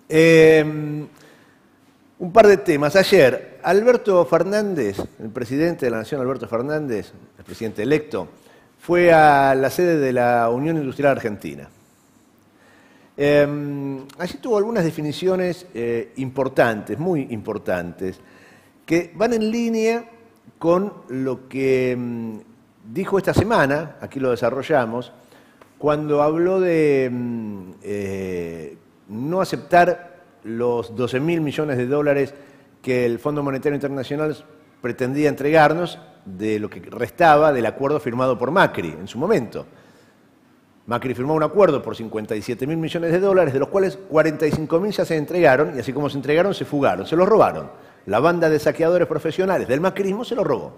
Un par de temas. Ayer, Alberto Fernández, el presidente de la Nación, Alberto Fernández, el presidente electo, fue a la sede de la Unión Industrial Argentina. Allí tuvo algunas definiciones importantes, muy importantes, que van en línea con lo que dijo esta semana, aquí lo desarrollamos, cuando habló de no aceptar los 12.000 millones de dólares que el Fondo Monetario Internacional pretendía entregarnos de lo que restaba del acuerdo firmado por Macri en su momento. Macri firmó un acuerdo por 57.000 millones de dólares, de los cuales 45.000 ya se entregaron, y así como se entregaron, se fugaron, se los robaron. La banda de saqueadores profesionales del macrismo se lo robó.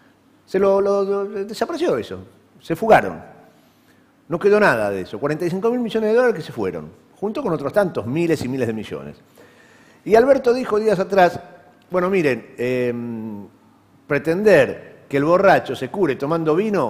Desapareció eso, se fugaron. No quedó nada de eso, 45.000 millones de dólares que se fueron, junto con otros tantos, miles y miles de millones. Y Alberto dijo días atrás, bueno, miren, pretender que el borracho se cure tomando vino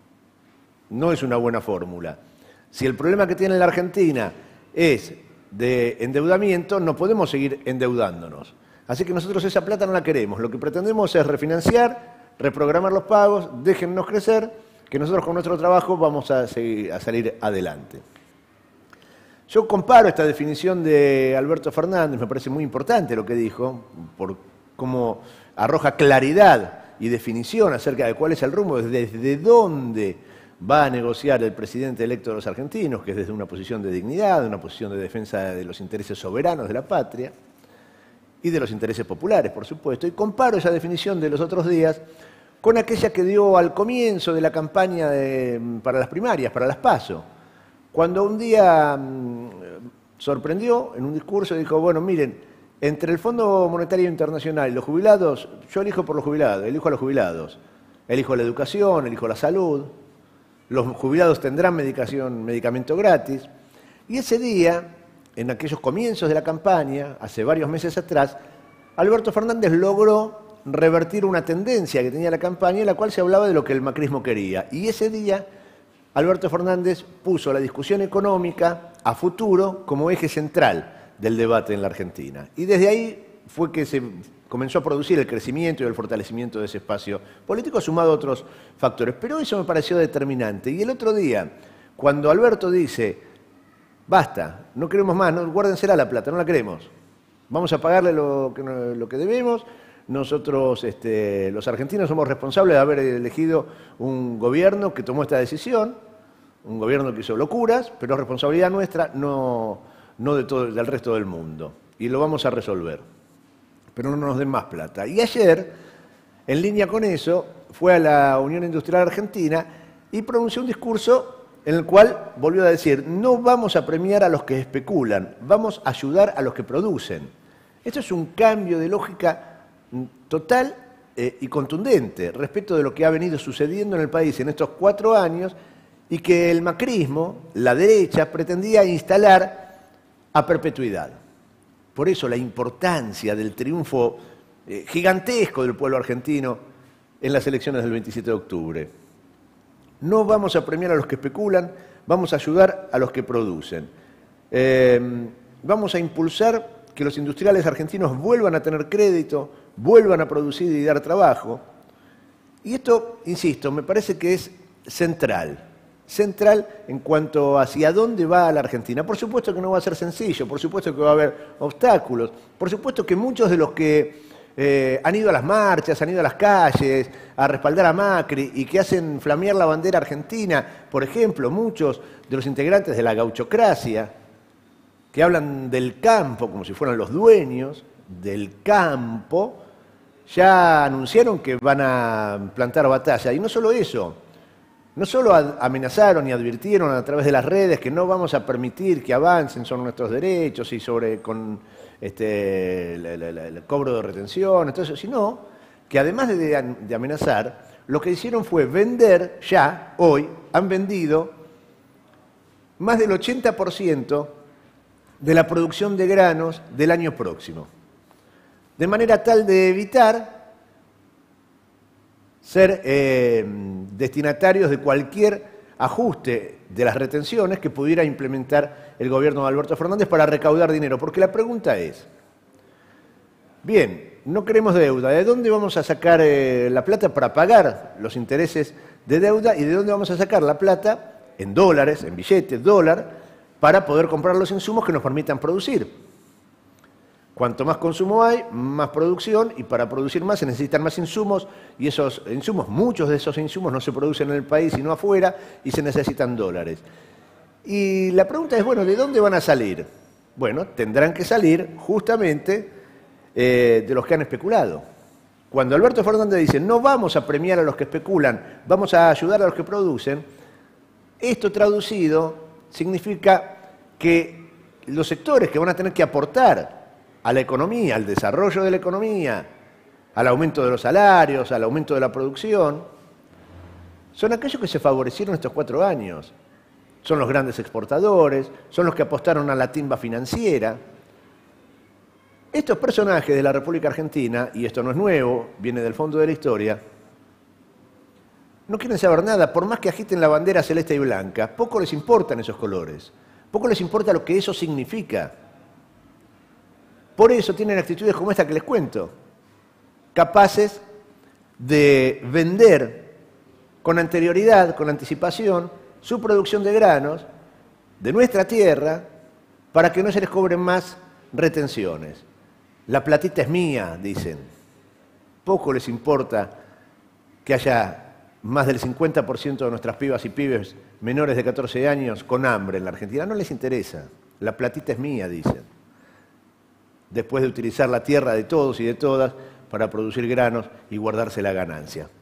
no es una buena fórmula. Si el problema que tiene la Argentina es de endeudamiento, no podemos seguir endeudándonos. Así que nosotros esa plata no la queremos. Lo que pretendemos es refinanciar, reprogramar los pagos, déjennos crecer, que nosotros con nuestro trabajo vamos a salir adelante. Yo comparo esta definición de Alberto Fernández, me parece muy importante lo que dijo, por cómo arroja claridad y definición acerca de cuál es el rumbo, desde dónde va a negociar el presidente electo de los argentinos, que es desde una posición de dignidad, una posición de defensa de los intereses soberanos de la patria y de los intereses populares, por supuesto. Y comparo esa definición de los otros días con aquella que dio al comienzo de la campaña para las primarias, para las PASO, cuando un día sorprendió en un discurso y dijo, bueno, miren, entre el Fondo Monetario Internacional y los jubilados, yo elijo por los jubilados, elijo a los jubilados, elijo la educación, elijo la salud, los jubilados tendrán medicamento gratis. Y ese día, en aquellos comienzos de la campaña, hace varios meses atrás, Alberto Fernández logró revertir una tendencia que tenía la campaña en la cual se hablaba de lo que el macrismo quería. Y ese día Alberto Fernández puso la discusión económica a futuro como eje central del debate en la Argentina. Y desde ahí fue que se comenzó a producir el crecimiento y el fortalecimiento de ese espacio político, sumado a otros factores. Pero eso me pareció determinante. Y el otro día, cuando Alberto dice, basta, no queremos más, no, guárdensela la plata, no la queremos, vamos a pagarle lo que debemos. Nosotros, los argentinos, somos responsables de haber elegido un gobierno que tomó esta decisión, un gobierno que hizo locuras, pero es responsabilidad nuestra, no del resto del mundo. Y lo vamos a resolver. Pero no nos den más plata. Y ayer, en línea con eso, fue a la Unión Industrial Argentina y pronunció un discurso en el cual volvió a decir, no vamos a premiar a los que especulan, vamos a ayudar a los que producen. Esto es un cambio de lógica total y contundente respecto de lo que ha venido sucediendo en el país en estos 4 años y que el macrismo, la derecha, pretendía instalar a perpetuidad. Por eso la importancia del triunfo gigantesco del pueblo argentino en las elecciones del 27 de octubre. No vamos a premiar a los que especulan, vamos a ayudar a los que producen. Vamos a impulsar que los industriales argentinos vuelvan a tener crédito, vuelvan a producir y dar trabajo. Y esto, insisto, me parece que es central en cuanto hacia dónde va la Argentina. Por supuesto que no va a ser sencillo, por supuesto que va a haber obstáculos, por supuesto que muchos de los que han ido a las marchas, han ido a las calles a respaldar a Macri y que hacen flamear la bandera argentina, por ejemplo, muchos de los integrantes de la gauchocracia, que hablan del campo como si fueran los dueños del campo, ya anunciaron que van a plantar batalla. Y no solo eso, no solo amenazaron y advirtieron a través de las redes que no vamos a permitir que avancen sobre nuestros derechos y con el cobro de retención, entonces, sino que además de amenazar, lo que hicieron fue vender ya, hoy, han vendido más del 80% de la producción de granos del año próximo, de manera tal de evitar ser destinatarios de cualquier ajuste de las retenciones que pudiera implementar el gobierno de Alberto Fernández para recaudar dinero. Porque la pregunta es, bien, no queremos deuda, ¿de dónde vamos a sacar la plata para pagar los intereses de deuda y de dónde vamos a sacar la plata en dólares, en billetes, dólar, para poder comprar los insumos que nos permitan producir? Cuanto más consumo hay, más producción, y para producir más se necesitan más insumos, y esos insumos, muchos de esos insumos no se producen en el país sino afuera, y se necesitan dólares. Y la pregunta es, bueno, ¿de dónde van a salir? Bueno, tendrán que salir justamente de los que han especulado. Cuando Alberto Fernández dice, no vamos a premiar a los que especulan, vamos a ayudar a los que producen, esto traducido significa que los sectores que van a tener que aportar a la economía, al desarrollo de la economía, al aumento de los salarios, al aumento de la producción, son aquellos que se favorecieron estos 4 años. Son los grandes exportadores, son los que apostaron a la timba financiera. Estos personajes de la República Argentina, y esto no es nuevo, viene del fondo de la historia, no quieren saber nada, por más que agiten la bandera celeste y blanca, poco les importan esos colores, poco les importa lo que eso significa. Por eso tienen actitudes como esta que les cuento, capaces de vender con anterioridad, con anticipación, su producción de granos de nuestra tierra para que no se les cobren más retenciones. La platita es mía, dicen. Poco les importa que haya más del 50% de nuestras pibas y pibes menores de 14 años con hambre en la Argentina. No les interesa. La platita es mía, dicen. Después de utilizar la tierra de todos y de todas para producir granos y guardarse la ganancia.